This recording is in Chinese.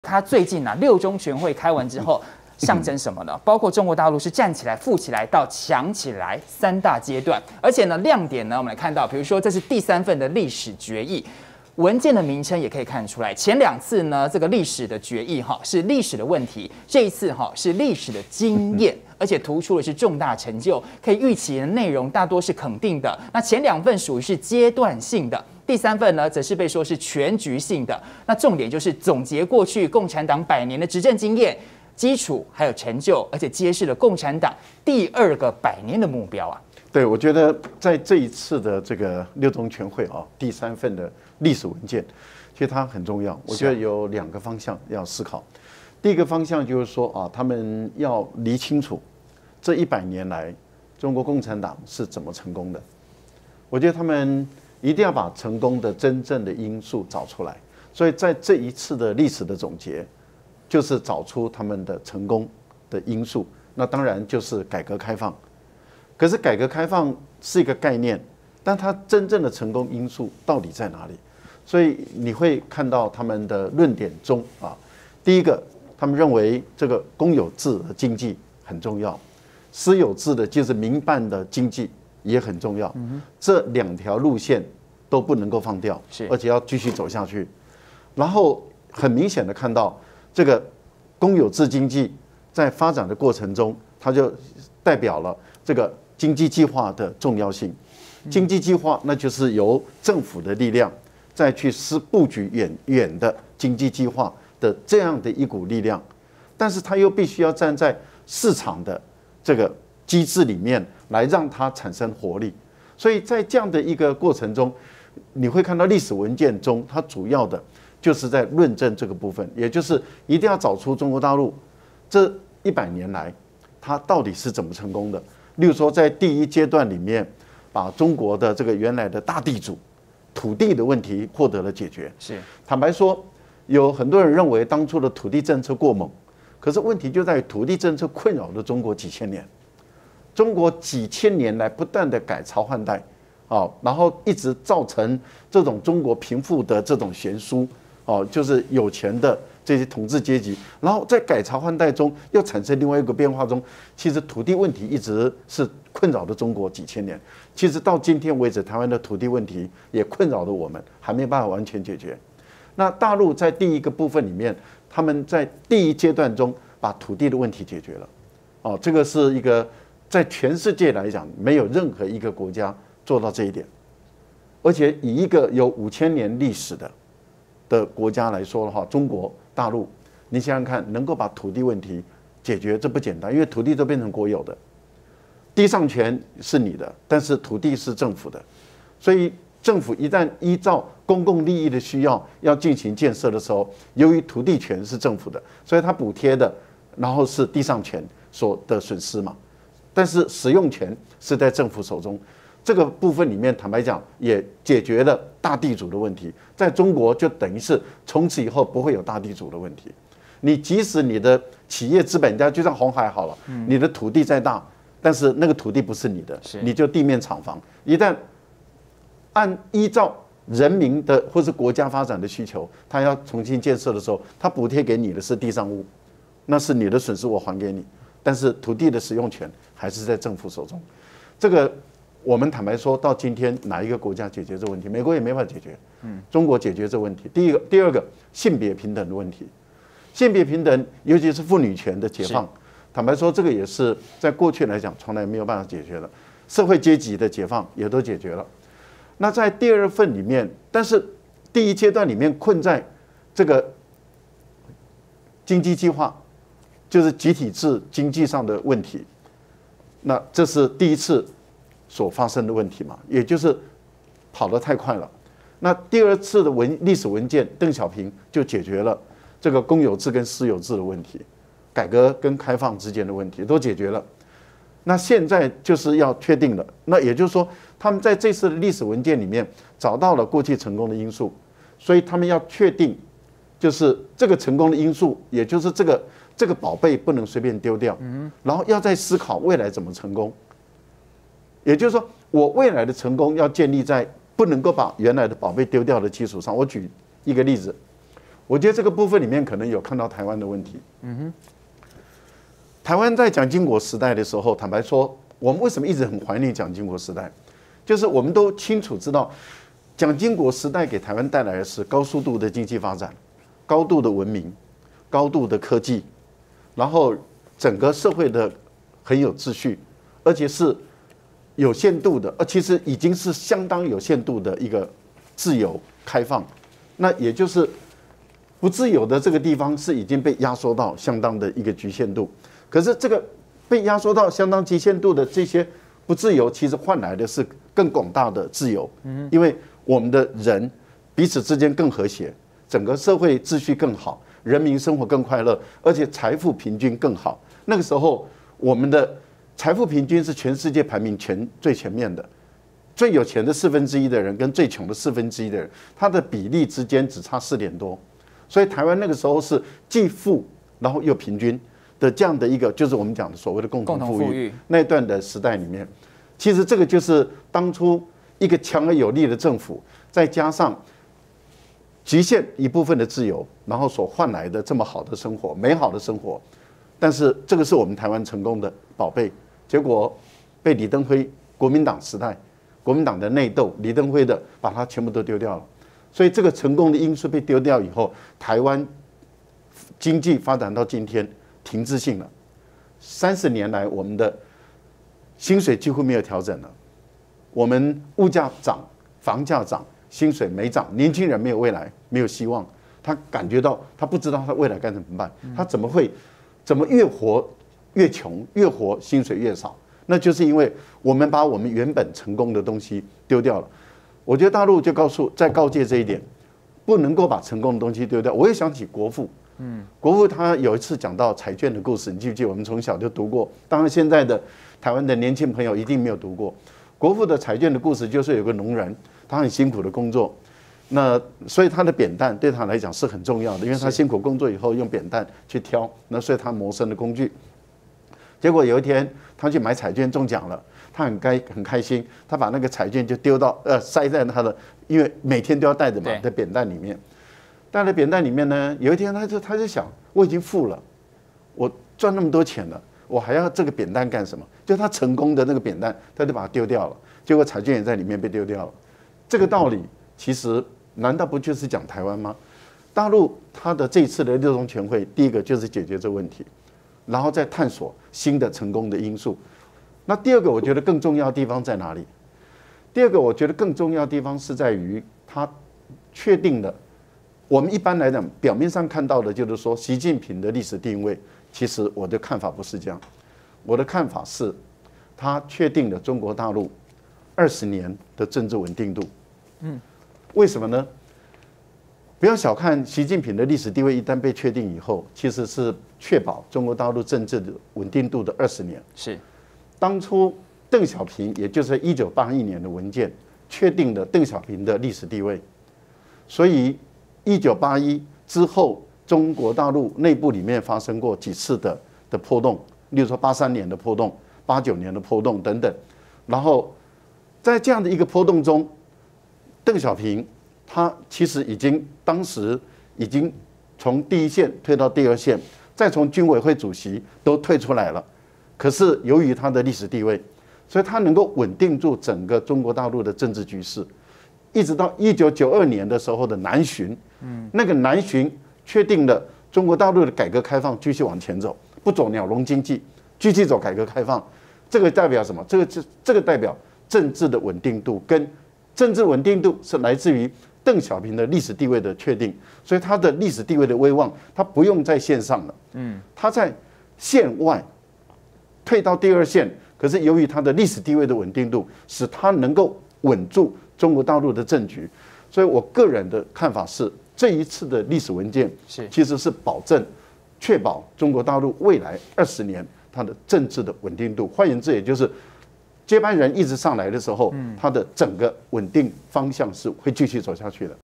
它最近六中全会开完之后。象征什么呢？包括中国大陆是站起来、富起来到强起来3大阶段，而且呢，亮点呢，我们来看到，比如说这是第3份的历史决议。文件的名称也可以看出来，前2次呢，这个历史的决议是历史的问题，这一次是历史的经验，而且突出的是重大成就，可以预期的内容大多是肯定的。那前2份属于是阶段性的，第3份呢，则是被说是全局性的。那重点就是总结过去共产党100年的执政经验。基础还有成就，而且揭示了共产党第2个100年的目标啊！ 对，我觉得在这一次的这个6中全会第3份的历史文件，其实它很重要。我觉得有2个方向要思考。第一个方向就是说他们要理清楚这100年来中国共产党是怎么成功的。我觉得他们一定要把成功的真正的因素找出来。所以在这一次的历史的总结。就是找出他们的成功的因素，那当然就是改革开放。可是改革开放是一个概念，但它真正的成功因素到底在哪里？所以你会看到他们的论点中第一个，他们认为这个公有制的经济很重要，私有制的就是民办的经济也很重要。这2条路线都不能够放掉，而且要继续走下去。然后很明显的看到。这个公有制经济在发展的过程中，它就代表了这个经济计划的重要性。经济计划那就是由政府的力量再去布局远的经济计划的这样的一股力量，但是它又必须要站在市场的这个机制里面来让它产生活力。所以在这样的一个过程中，你会看到历史文件中它主要的。就是在论证这个部分，也就是一定要找出中国大陆这100年来它到底是怎么成功的。例如说，在第1阶段里面，把中国的这个原来的大地主土地的问题获得了解决。 是坦白说，有很多人认为当初的土地政策过猛，可是问题就在于土地政策困扰了中国几千年，中国几千年来不断的改朝换代然后一直造成这种中国贫富的这种悬殊。就是有钱的这些统治阶级，然后在改朝换代中又产生另外一个变化中，其实土地问题一直是困扰着中国几千年。其实到今天为止，台湾的土地问题也困扰着我们，还没办法完全解决。那大陆在第1个部分里面，他们在第1阶段中把土地的问题解决了。这个是一个在全世界来讲，没有任何一个国家做到这一点，而且以一个有5000年历史的国家来说的话，中国大陆，你想想看，能够把土地问题解决，这不简单，因为土地都变成国有的，地上权是你的，但是土地是政府的，所以政府一旦依照公共利益的需要要进行建设的时候，由于土地权是政府的，所以它补贴的，然后是地上权所的损失嘛，但是使用权是在政府手中。这个部分里面，坦白讲，也解决了大地主的问题。在中国，就等于是从此以后不会有大地主的问题。你即使你的企业资本家，就像鸿海好了，你的土地再大，但是那个土地不是你的，你就地面厂房。一旦依照人民的或是国家发展的需求，他要重新建设的时候，他补贴给你的是地上物，那是你的损失，我还给你。但是土地的使用权还是在政府手中。这个。我们坦白说，到今天哪一个国家解决这个问题？美国也没法解决。中国解决这个问题。第二个，性别平等的问题。性别平等，尤其是妇女权的解放，坦白说，这个也是在过去来讲从来没有办法解决的。社会阶级的解放也都解决了。那在第2份里面，但是第1阶段里面困在这个经济计划，就是集体制经济上的问题。那这是第1次。所发生的问题嘛，也就是跑得太快了。那第2次的历史文件，邓小平就解决了这个公有制跟私有制的问题，改革跟开放之间的问题都解决了。那现在就是要确定了，那也就是说，他们在这次的历史文件里面找到了过去成功的因素，所以他们要确定，就是这个成功的因素，也就是这个宝贝不能随便丢掉，然后要再思考未来怎么成功。也就是说，我未来的成功要建立在不能够把原来的宝贝丢掉的基础上。我举一个例子， 我觉得这个部分里面可能有看到台湾的问题。台湾在蒋经国时代的时候，坦白说，我们为什么一直很怀念蒋经国时代？就是我们都清楚知道，蒋经国时代给台湾带来的是高速度的经济发展、高度的文明、高度的科技，然后整个社会的很有秩序，而且是有限度的，其实已经是相当有限度的一个自由开放。那也就是不自由的这个地方是已经被压缩到相当的一个局限度。可是这个被压缩到相当极限度的这些不自由，其实换来的是更广大的自由。因为我们的人彼此之间更和谐，整个社会秩序更好，人民生活更快乐，而且财富平均更好。那个时候，我们的财富平均是全世界排名最前面的，最有钱的1/4的人跟最穷的1/4的人，它的比例之间只差4点多。所以台湾那个时候是既富然后又平均的这样的一个，就是我们讲的所谓的共同富裕那段的时代里面，其实这个就是当初一个强而有力的政府，再加上局限一部分的自由，然后所换来的这么好的生活、美好的生活。但是这个是我们台湾成功的宝贝，结果被李登辉国民党时代、国民党的内斗，李登辉的把它全部都丢掉了。所以这个成功的因素被丢掉以后，台湾经济发展到今天停滞性了。30年来，我们的薪水几乎没有调整了，我们物价涨、房价涨，薪水没涨，年轻人没有未来，没有希望。他感觉到，他不知道他未来该怎么办，他怎么越活越穷，越活薪水越少？那就是因为我们把我们原本成功的东西丢掉了。我觉得大陆就在告诫这一点，不能够把成功的东西丢掉。我也想起国父，国父他有一次讲到彩券的故事，你记不记得？我们从小就读过，当然现在的台湾的年轻朋友一定没有读过。国父的彩券的故事就是有个农人，他很辛苦的工作，那所以他的扁担对他来讲是很重要的，因为他辛苦工作以后用扁担去挑，那所以他谋生的工具。结果有一天他去买彩券中奖了，他很开心，他把那个彩券就丢到塞在他的，因为每天都要带着嘛，在扁担里面。带在扁担里面呢，有一天他就想，我已经富了，我赚那么多钱了，我还要这个扁担干什么？就他成功的那个扁担，他就把它丢掉了。结果彩券也在里面被丢掉了。这个道理其实难道不就是讲台湾吗？大陆它的这一次的六中全会，第一个就是解决这个问题，然后再探索新的成功的因素。那第二个，我觉得更重要的地方在哪里？第二个，我觉得更重要的地方是在于它确定了。我们一般来讲，表面上看到的就是说，习近平的历史定位，其实我的看法不是这样。我的看法是，他确定了中国大陆20年的政治稳定度。为什么呢？不要小看习近平的历史地位，一旦被确定以后，其实是确保中国大陆政治的稳定度的20年。 是， 当初邓小平，也就是1981年的文件，确定了邓小平的历史地位，所以1981之后，中国大陆内部里面发生过几次的波动，例如说83年的波动、89年的波动等等。然后在这样的一个波动中，邓小平他其实当时已经从第一线退到第二线，再从军委会主席都退出来了。可是由于他的历史地位，所以他能够稳定住整个中国大陆的政治局势，一直到1992年的时候的南巡。那个南巡确定了中国大陆的改革开放继续往前走，不走鸟笼经济，继续走改革开放。这个代表什么？这个代表政治的稳定度，跟政治稳定度是来自于邓小平的历史地位的确定，所以他的历史地位的威望，他不用在线上了，他在线外退到第二线，可是由于他的历史地位的稳定度，使他能够稳住中国大陆的政局。所以我个人的看法是，这一次的历史文件其实是确保中国大陆未来20年它的政治的稳定度。换言之，也就是接班人一直上来的时候，它的整个稳定方向是会继续走下去的。